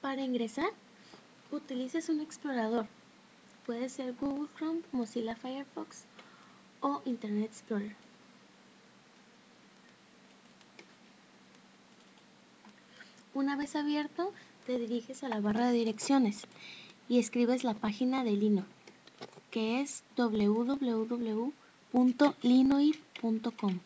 Para ingresar, utilices un explorador. Puede ser Google Chrome, Mozilla Firefox o Internet Explorer. Una vez abierto, te diriges a la barra de direcciones y escribes la página de Lino, que es www.linoir.com.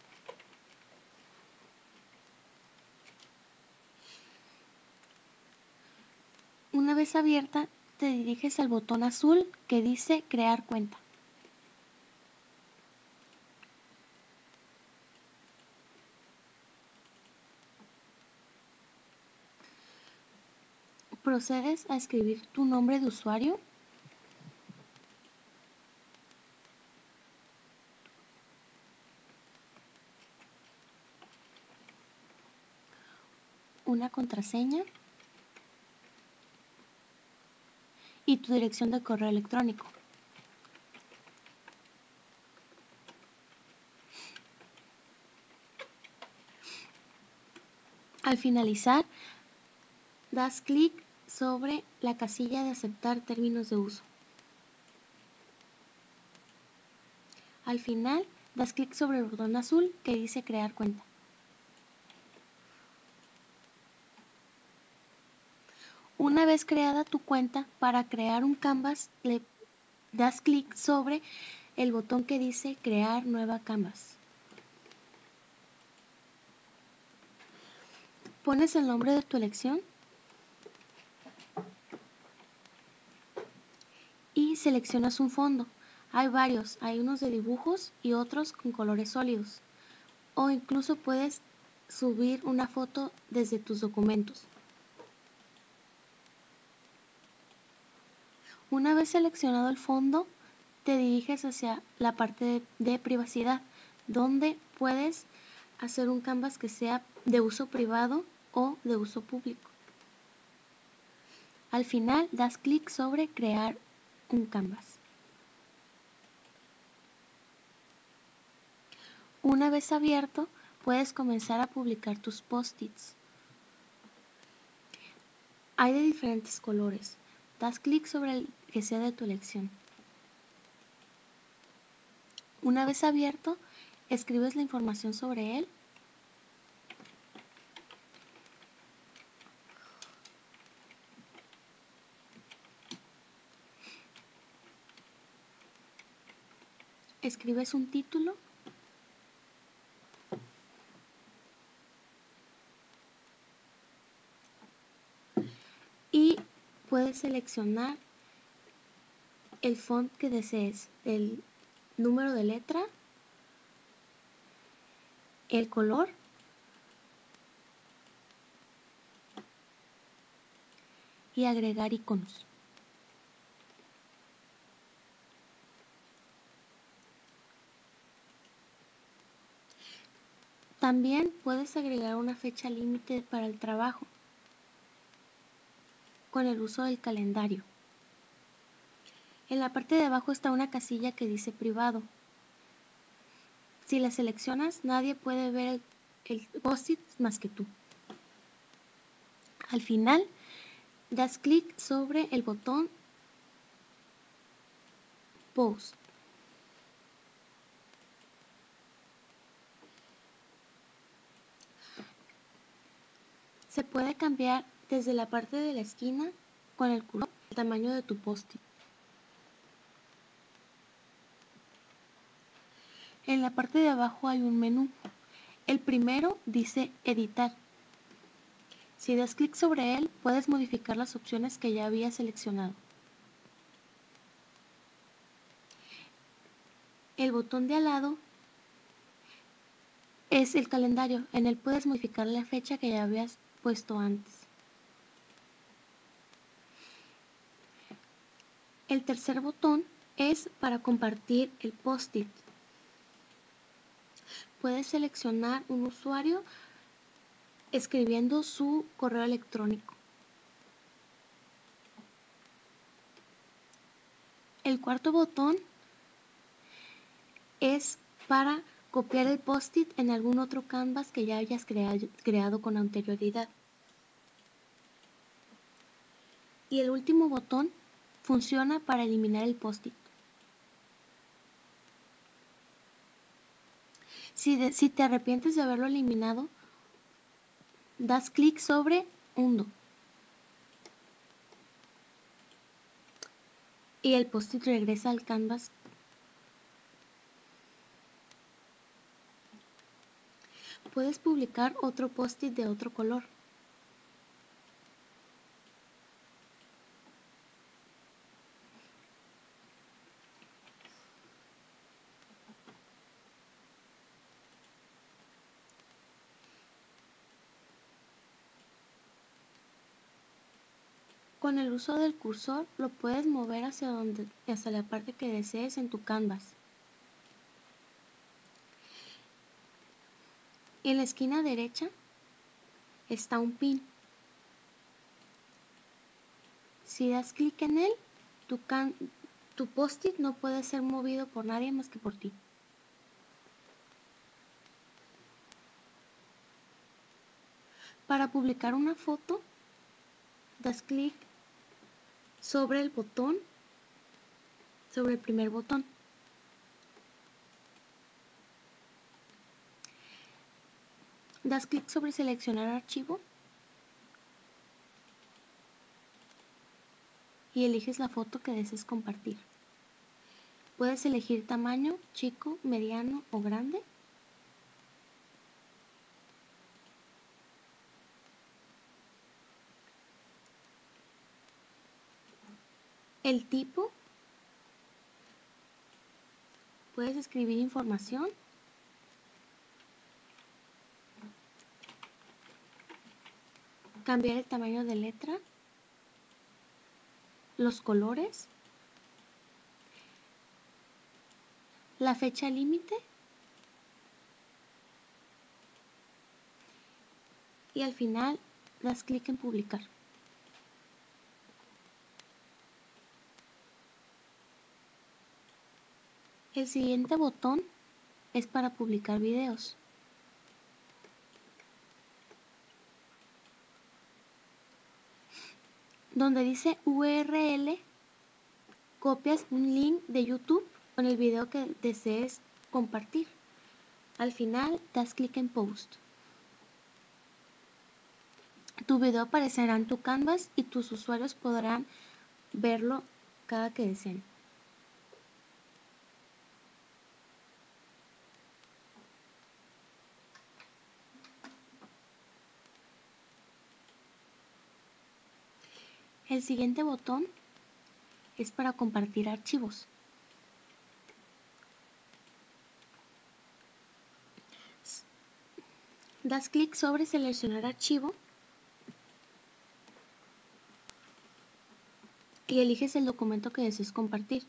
Una vez abierta, te diriges al botón azul que dice Crear cuenta. Procedes a escribir tu nombre de usuario, una contraseña y tu dirección de correo electrónico. Al finalizar, das clic sobre la casilla de aceptar términos de uso. Al final, das clic sobre el botón azul que dice Crear cuenta. Una vez creada tu cuenta, para crear un Canvas, le das clic sobre el botón que dice Crear nueva Canvas. Pones el nombre de tu elección y seleccionas un fondo. Hay varios, hay unos de dibujos y otros con colores sólidos. O incluso puedes subir una foto desde tus documentos. Una vez seleccionado el fondo, te diriges hacia la parte de privacidad, donde puedes hacer un Canvas que sea de uso privado o de uso público. Al final, das clic sobre Crear un Canvas. Una vez abierto, puedes comenzar a publicar tus post-its. Hay de diferentes colores. Das clic sobre el que sea de tu elección. Una vez abierto, escribes la información sobre él . Escribes un título y puedes seleccionar el font que desees, el número de letra, el color y agregar iconos. También puedes agregar una fecha límite para el trabajo con el uso del calendario. En la parte de abajo está una casilla que dice privado. Si la seleccionas, nadie puede ver el post-it más que tú. Al final, das clic sobre el botón Post. Se puede cambiar desde la parte de la esquina con el color, el tamaño de tu post-it. En la parte de abajo hay un menú. El primero dice Editar. Si das clic sobre él, puedes modificar las opciones que ya habías seleccionado. El botón de al lado es el calendario. En él puedes modificar la fecha que ya habías puesto antes. El tercer botón es para compartir el post-it. Puedes seleccionar un usuario escribiendo su correo electrónico. El cuarto botón es para copiar el post-it en algún otro Canvas que ya hayas creado con anterioridad. Y el último botón funciona para eliminar el post-it. Si te arrepientes de haberlo eliminado, das clic sobre Undo. Y el post-it regresa al canvas. Puedes publicar otro post-it de otro color. Con el uso del cursor lo puedes mover hacia la parte que desees en tu canvas. En la esquina derecha está un pin. Si das clic en él, tu post-it no puede ser movido por nadie más que por ti. Para publicar una foto, das clic sobre el botón, sobre el primer botón. Das clic sobre seleccionar archivo y eliges la foto que desees compartir. Puedes elegir tamaño, chico, mediano o grande. El tipo, puedes escribir información. Cambiar el tamaño de letra. Los colores. La fecha límite. Y al final das clic en publicar. El siguiente botón es para publicar videos. Donde dice URL, copias un link de YouTube con el video que desees compartir. Al final das clic en Post. Tu video aparecerá en tu canvas y tus usuarios podrán verlo cada que deseen. El siguiente botón es para compartir archivos. Das clic sobre seleccionar archivo y eliges el documento que desees compartir.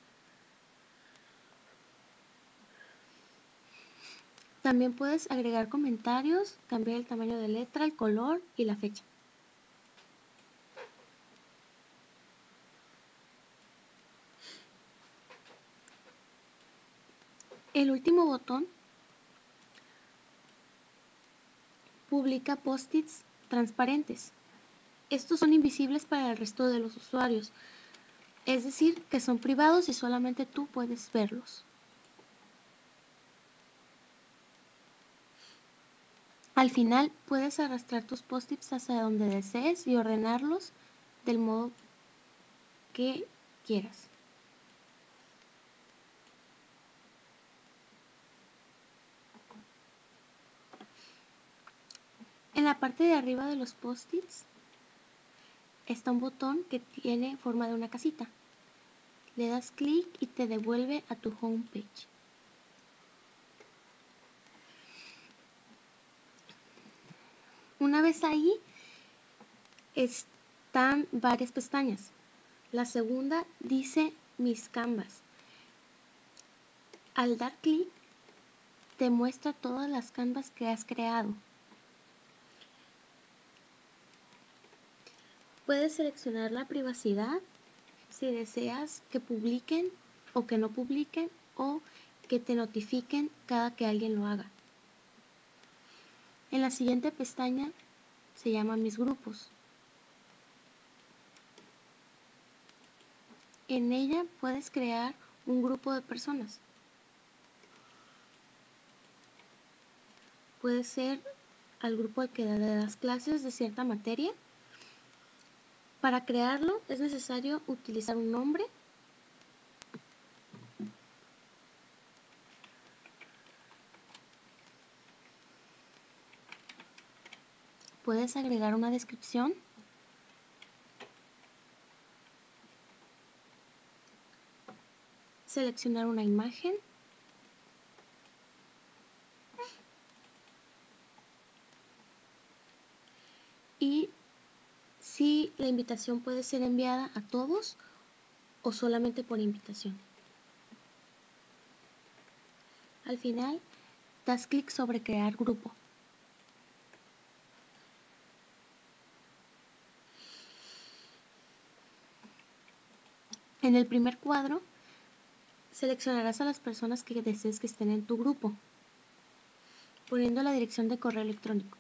También puedes agregar comentarios, cambiar el tamaño de letra, el color y la fecha. El último botón publica post-its transparentes. Estos son invisibles para el resto de los usuarios, es decir, que son privados y solamente tú puedes verlos. Al final puedes arrastrar tus post-its hacia donde desees y ordenarlos del modo que quieras. En la parte de arriba de los post-its está un botón que tiene forma de una casita. Le das clic y te devuelve a tu home page. Una vez ahí, están varias pestañas. La segunda dice Mis Canvas. Al dar clic, te muestra todas las canvas que has creado. Puedes seleccionar la privacidad si deseas que publiquen o que no publiquen o que te notifiquen cada que alguien lo haga. En la siguiente pestaña se llama Mis grupos. En ella puedes crear un grupo de personas. Puede ser al grupo al que le das clases de cierta materia. Para crearlo es necesario utilizar un nombre, puedes agregar una descripción, seleccionar una imagen, y si la invitación puede ser enviada a todos o solamente por invitación. Al final, das clic sobre crear grupo. En el primer cuadro, seleccionarás a las personas que desees que estén en tu grupo, poniendo la dirección de correo electrónico.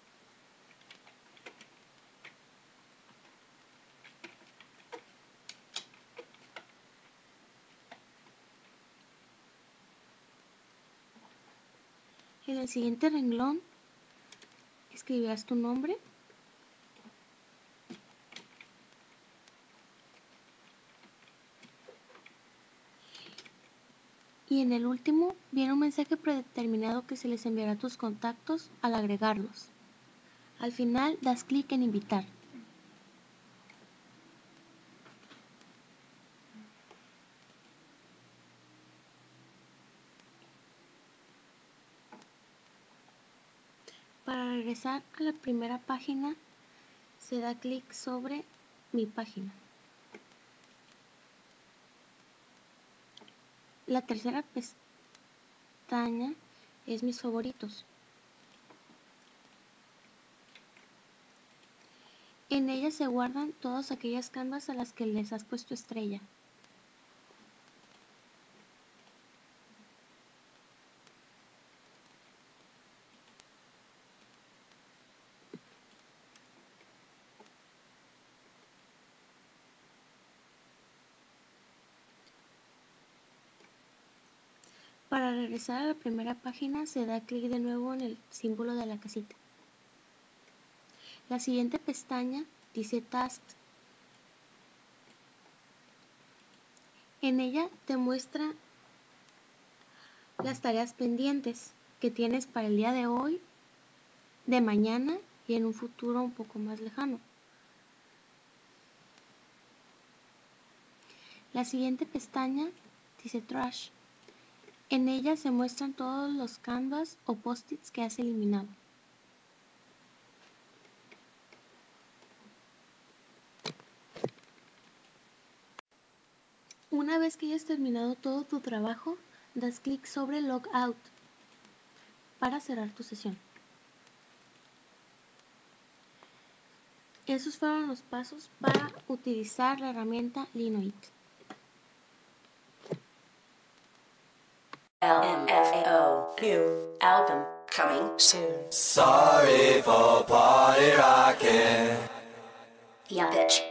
En el siguiente renglón, escribirás tu nombre y en el último viene un mensaje predeterminado que se les enviará a tus contactos al agregarlos. Al final das clic en invitar. Para regresar a la primera página se da clic sobre mi página. La tercera pestaña es mis favoritos. En ella se guardan todas aquellas canvas a las que les has puesto estrella. Para regresar a la primera página se da clic de nuevo en el símbolo de la casita. La siguiente pestaña dice Tasks. En ella te muestra las tareas pendientes que tienes para el día de hoy, de mañana y en un futuro un poco más lejano. La siguiente pestaña dice Trash. En ella se muestran todos los canvas o post-its que has eliminado. Una vez que hayas terminado todo tu trabajo, das clic sobre Logout para cerrar tu sesión. Esos fueron los pasos para utilizar la herramienta Linoit. LMFAO new album coming soon. Sorry for party rocking. Yeah, bitch.